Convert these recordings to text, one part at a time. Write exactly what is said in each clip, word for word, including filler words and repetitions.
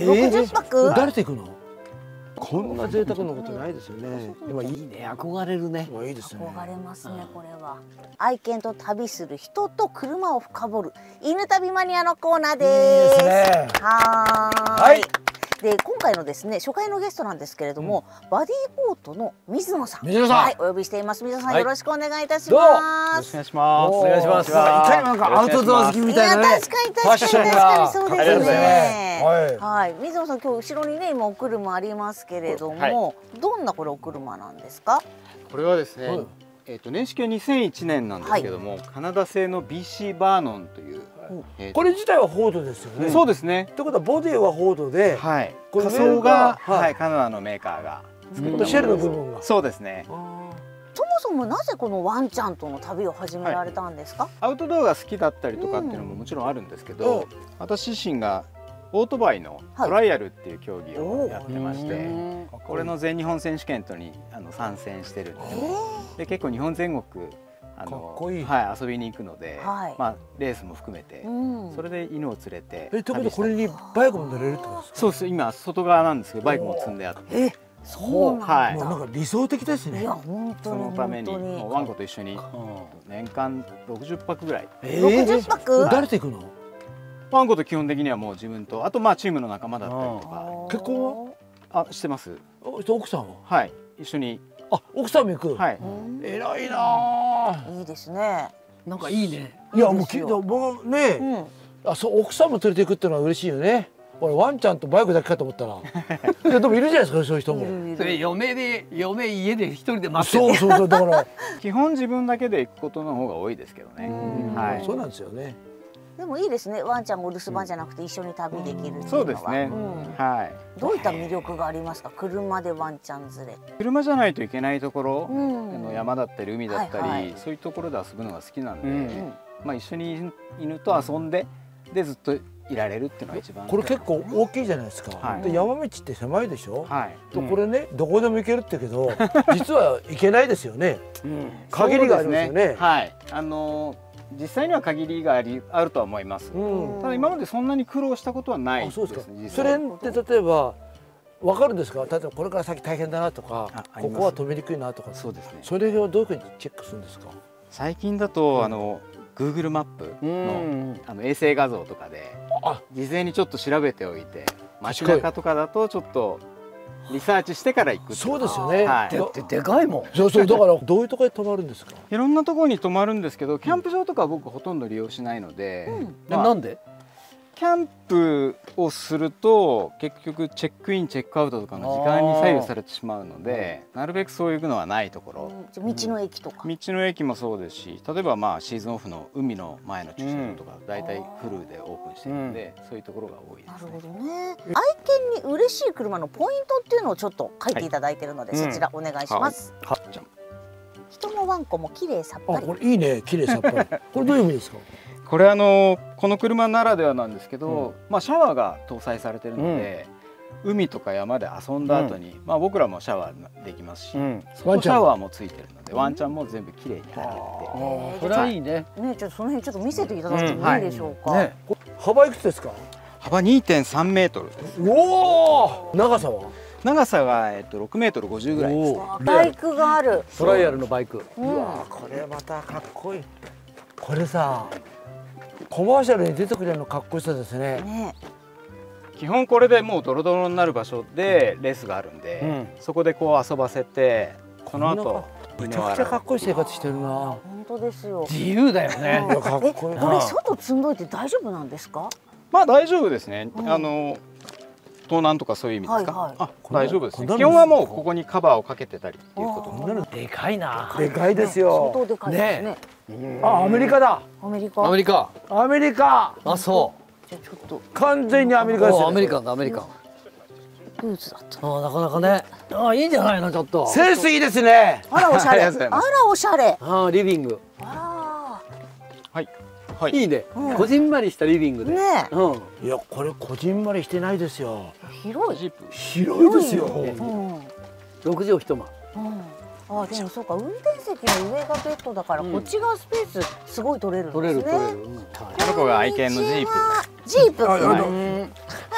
ろくじゅっぱく？ 誰と行くの？こんな贅沢なことないですよね。でもいいね、憧れるね。いいですね。 憧れますね、これは。愛犬と旅する人と車を深掘る犬旅マニアのコーナーです。はーい。で今回のですね初回のゲストなんですけれども、うん、バディボートの水野さん、 水野さん、 はい、お呼びしています。水野さん、はい、よろしくお願いいたします。 よろしくお願いします。 お願いします。いかにもなんかアウトドア好きみたいなね。 確かに確かに確かにそうですね。 はい、 はい、水野さん、今日後ろにね今お車ありますけれども、はい、どんなこれお車なんですか？ これはですね、はい、えっと年式はにせんいちねんなんですけども、はい、カナダ製の ビーシー バーノンという。 これ自体はフォードですよね。 そうですね。 ということはボディはフォードで、 はい、仮装がはいカナダのメーカーが作ったシェルの部分が。 そうですね。 そもそもなぜこのワンちゃんとの旅を始められたんですか？ アウトドアが好きだったりとかっていうのももちろんあるんですけど、私自身がオートバイのトライアルっていう競技をやってまして、これの全日本選手権とにあの参戦してるんですね。で結構日本全国あのはい、遊びに行くので、はい、まあレースも含めて、うん、それで犬を連れて。 え、ということでこれにバイクも乗れるってことですか？ そうです。今外側なんですけどバイクも積んであって。 え、そうなんだ。 なんか理想的ですね。 いや本当に。 そのためにもうワンコと一緒に年間ろくじゅっぱくぐらい。 ろくじゅっぱく？ 誰と行くの？ ワンコと基本的にはもう自分と、あとまあチームの仲間だったりとか。 結婚は？あ、してます。 奥さんは？はい、 一緒に。 あ、奥さんも行く。 はい。 偉いな。 いいですね。 なんかいいね。いやもう聞いた僕ね。あ、そう奥さんも連れて行くっていうのは嬉しいよね。俺ワンちゃんとバイクだけかと思ったら。いやでもいるじゃないですかそういう人も。 それ嫁で嫁家で一人で待ってる。 そうそうそうだから基本自分だけで行くことの方が多いですけどね。 はい。そうなんですよね。 でもいいですね。ワンちゃんを留守番じゃなくて一緒に旅できるっていうのは。 そうですね。はい。 どういった魅力がありますか？車でワンちゃん連れ。 車じゃないといけないところ、の山だったり海だったり、そういうところで遊ぶのが好きなんで、まあ一緒に犬と遊んででずっといられるっていうのが一番。 これ結構大きいじゃないですか。で山道って狭いでしょ。はい。とこれねどこでも行けるってけど、実は行けないですよね。限りがありますよね。 はい。あの。実際には限りがありあるとは思います。ただ今までそんなに苦労したことはないですね。 それって例えばわかるんですか？例えばこれから先大変だなとか、ここは止めにくいなとか。そうですね。それをどういうふうにチェックするんですか？ 最近だとあの Google マップのあの衛星画像とかで事前にちょっと調べておいて、街中とかだとちょっとリサーチしてから行く。 そうですよね。 だってでかいもん。 そうそうだからどういうところに泊まるんですか？ いろんなところに泊まるんですけど、キャンプ場とかは僕ほとんど利用しないので。 なんで？ キャンプをすると結局チェックインチェックアウトとかの時間に左右されてしまうので、なるべくそういうのはないところ。 道の駅とか。 道の駅もそうですし、例えばまあシーズンオフの海の前の駐車場とかだいたいフルでオープンしてるので、そういうところが多いですね。 なるほどね。愛犬に嬉しい車のポイントっていうのをちょっと書いていただいているので、そちらお願いします。人もワンコも綺麗さっぱり。 あ、これいいね、綺麗さっぱり。これどういう意味ですか？ これあのこの車ならではなんですけど、まあシャワーが搭載されてるので、海とか山で遊んだ後に、まあ僕らもシャワーできますし、シャワーもついてるのでワンちゃんも全部綺麗に洗って。 それはいいね。 ね、ちょっとその辺ちょっと見せていただいてもいいでしょうか。 幅いくつですか？ 幅 にてんさんメートル。 おお。長さは？ 長さがえっとろくメートルごじゅうぐらいです。 バイクがある。 トライアルのバイク。 うわ、これまたかっこいい。これさ。コマーシャルに出てくるのかっこよさですね。ね、 基本これでもうドロドロになる場所でレースがあるんで、うん、そこでこう遊ばせて、その後めちゃくちゃかっこいい生活してるな。 本当ですよ。 自由だよね。 え、これ外積んどいて大丈夫なんですか？ まあ大丈夫ですね。うん、あの盗難とかそういう意味ですか？はいはい、あ、大丈夫ですね。基本はもうここにカバーをかけてたりっていうこと。 でかいな。 でかいですよ。 相当でかいですね。 あ、アメリカだ。 アメリカ。 アメリカ。 アメリカ。 あ、そう。 じゃちょっと完全にアメリカですよ。 アメリカンだ、アメリカン。 ルーツだった。 あ、なかなかね。あ、いいんじゃないの、ちょっと。 センスいいですね。 あらおしゃれ。あらおしゃれ。 あ、リビング。 ああ。はい。はい。 いいね。こじんまりしたリビングで。 ね。 うん。 いや、これこじんまりしてないですよ。 広い。 広いですよ。 六畳一間。 あ、でもそうか、運転席の上がベッドだから、こっち側スペースすごい取れるんですね。 この子が愛犬のジープ。 ジープ。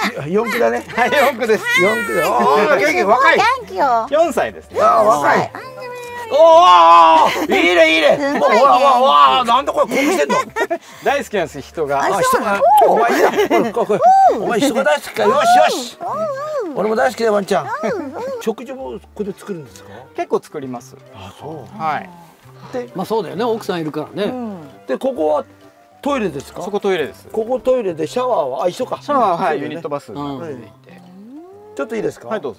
四駆だね。 はい、四駆です。 四駆だ。ああ、元気若い。 元気よ。 四歳ですね。 ああ、若い。おお、いいねいいね。もうわわわ、なんでこれこうしてんの。 大好きなんです人が。 あ、人が。お前いいな。お前人が大好きか。よしよし。俺も大好きだワンちゃん。食事もここで作るんですか。 結構作ります。 あ、そう。 はい。 で、まあそうだよね。奥さんいるからね。 で、ここはトイレですか。 そこトイレです。 ここトイレでシャワーはあ一緒か。 シャワーはいユニットバスになっていて。 ちょっといいですか。 はいどうぞ。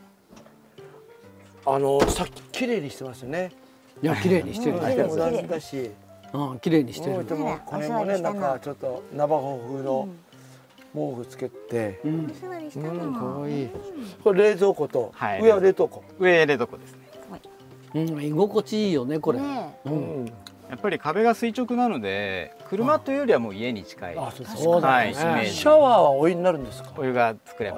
あのさっき綺麗にしてますよね。 いや綺麗にしてる。 モダンだし。 うん綺麗にしてる。 でもこれもねなんかちょっとナバホ風の毛布つけて。うん。可愛い。これ冷蔵庫と上は冷凍庫。 上冷凍庫ですね。 うん、居心地いいよねこれ。うん。 やっぱり壁が垂直なので車というよりはもう家に近い。 あ、そうだね。 シャワーはお湯になるんですか。 お湯が作れます。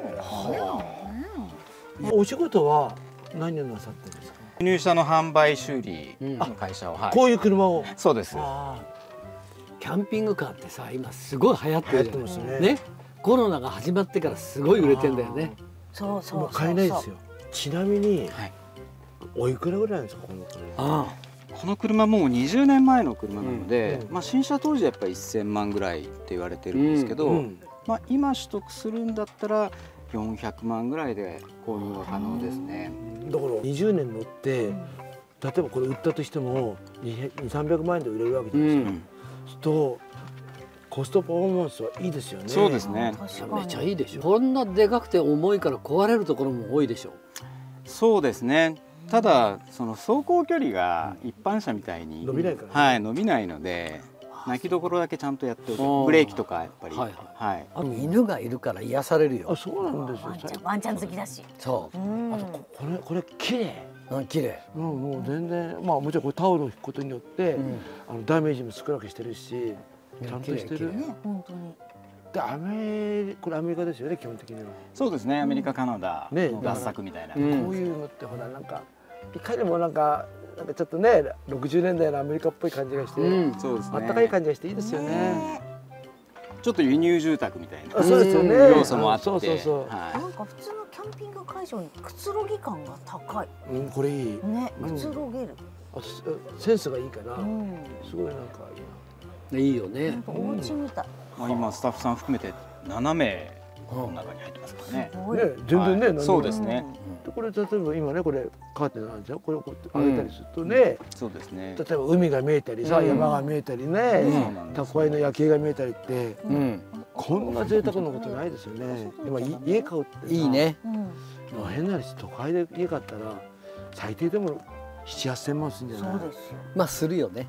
お仕事は何をなさってるんですか。 入社の販売修理の会社を。 こういう車を。 そうです。 キャンピングカーってさ今すごい流行ってるじゃないね。コロナが始まってからすごい売れてんだよね。 そうそう。 もう買えないですよ。ちなみにおいくらぐらいなんですかこの車。 この車もうにじゅうねんまえの車なので、まあ新車当時はやっぱりせんまんぐらいって言われてるんですけど、まあ今取得するんだったらよんひゃくまんぐらいで購入が可能ですね。 だからにじゅうねん乗って例えばこれ売ったとしてもにひゃく、さんびゃくまんえんで売れるわけじゃないですか。そうとコストパフォーマンスはいいですよね。 そうですね。 めちゃいいでしょ。こんなでかくて重いから壊れるところも多いでしょ。 そうですね。ただその走行距離が一般車みたいに伸びないから、 はい伸びないので泣きどころだけちゃんとやっておく。ブレーキとかやっぱり。はいはい。 あと犬がいるから癒されるよ。 あ、そうなんですよ。 ワンちゃん好きだし。 そう。 あとこれこれ綺麗。 うん、綺麗。 うん、もう全然まあもちろんこれタオルを引くことによってあのダメージも少なくしてるしちゃんとしてる。 ね、本当に。 でアメこれアメリカですよね基本的には。 そうですね。アメリカカナダの合作みたいな。こういうのってほらなんか。いかにもなんかなんかちょっとねろくじゅうねんだいのアメリカっぽい感じがして、 そうですね。 あったかい感じがしていいですよね。 ちょっと輸入住宅みたいなそうですよね。 要素もあって、 なんか普通のキャンピング会場にくつろぎ感が高い。 うん、これいい。 ね、くつろげる。 あとセンスがいいかな。すごいなんかいいな。いいよね。 お家みたい。 まあ今スタッフさん含めてななめいこの中に入ってますからね。 ね、全然ね。 そうですね。 これ例えば今ねこれカーテンなんじゃん。これをこうやって上げたりするとね。 そうですね。 例えば海が見えたりさ、山が見えたりね、宅配の夜景が見えたりって、こんな贅沢なことないですよね。今家買うっていいね。 変な話都会で家買ったら最低でもなな、はっせんまんするんじゃない。 そうですよ。 まあするよね。 うん。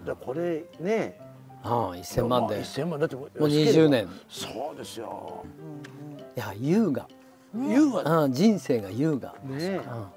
だこれね。 ああ、せんまんで。 せんまんだってもうにじゅうねん。 そうですよ。 いや優雅。 優雅。 人生が優雅。 ね。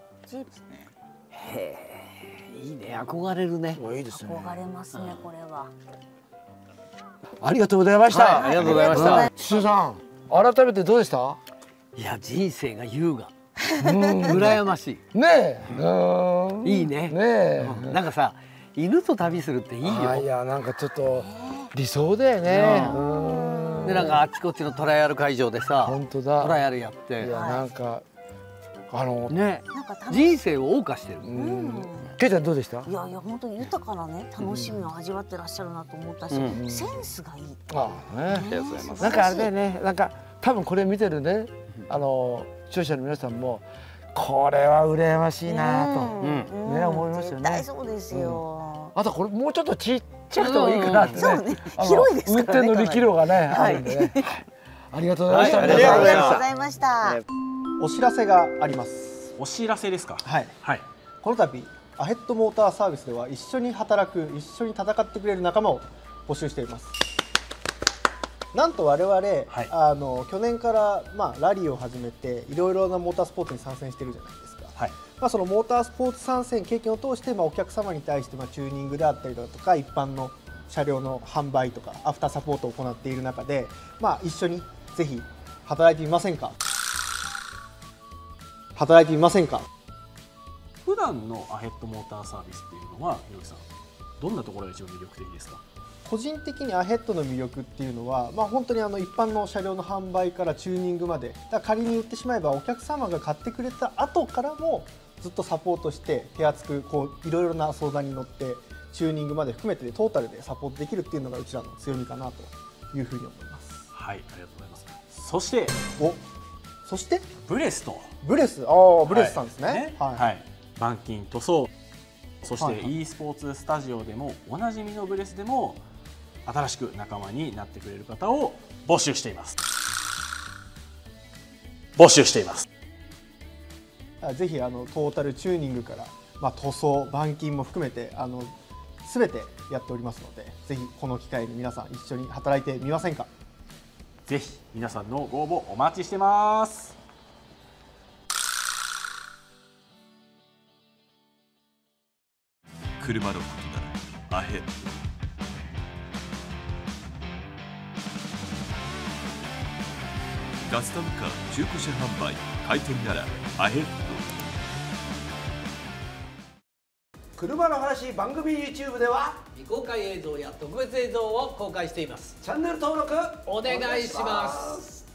へえ、いいね。憧れるね。 いいですね。 憧れますねこれは。 ありがとうございました。 ありがとうございました。 土さん、改めてどうでした？ いや人生が優雅。羨ましい。 ねえ。いいね。 ねえ。 なんかさ、犬と旅するっていいよ。 いやなんかちょっと理想だよね。 でなんかあっちこっちのトライアル会場でさ、 本当だ。 トライアルやって。 いやなんかあのね、人生を謳歌してる。 ケイちゃんどうでした？ いやいや本当に豊かなね楽しみを味わってらっしゃるなと思ったし、センスがいい。 ああね。 ありがとうございます。 なんかあれだよね。なんか多分これ見てるねあの視聴者の皆さんもこれは羨ましいなとね思いますよね。 絶対そうですよ。 あとこれもうちょっとちっちゃくてもいいかなってね。 そうね。広いですからね。 運転の力量がねあるんでね。ありがとうございました。 ありがとうございました。 お知らせがあります。 お知らせですか。 はい。 はい。 この度アヘッドモーターサービスでは一緒に働く、一緒に戦ってくれる仲間を募集しています。なんと我々、はい、あの去年から、まあ、ラリーを始めていろいろなモータースポーツに参戦してるじゃないですか。はい、まあ、そのモータースポーツ参戦経験を通して、まあ、お客様に対して、まあ、チューニングであったりだとか一般の車両の販売とかアフターサポートを行っている中で、まあ、一緒にぜひ働いてみませんか働いてみませんか。 普段のアヘッドモーターサービスっていうのは、ひろきさん、どんなところが一番魅力的ですか？ 個人的にアヘッドの魅力っていうのは、まあ、本当にあの一般の車両の販売からチューニングまで、だから仮に言ってしまえばお客様が買ってくれた後からもずっとサポートして手厚くこういろいろな相談に乗ってチューニングまで含めてトータルでサポートできるっていうのがうちらの強みかなというふうに思います。 はい、ありがとうございます。そしておそしてブレスとブレスああブレスさんですね。 はいねはい、 はい、板金塗装、そしてはいはい e スポーツスタジオでもおなじみのブレスでも新しく仲間になってくれる方を募集しています募集していますぜひあのトータルチューニングから、まあ、塗装板金も含めてあの全てやっておりますので、ぜひこの機会に皆さん一緒に働いてみませんか。 ぜひ皆さんのご応募お待ちしてます。 車のことならアヘッド、カスタムカー中古車販売開店ならアヘッド。 車の話番組 YouTube では未公開映像や特別映像を公開しています。 チャンネル登録お願いします。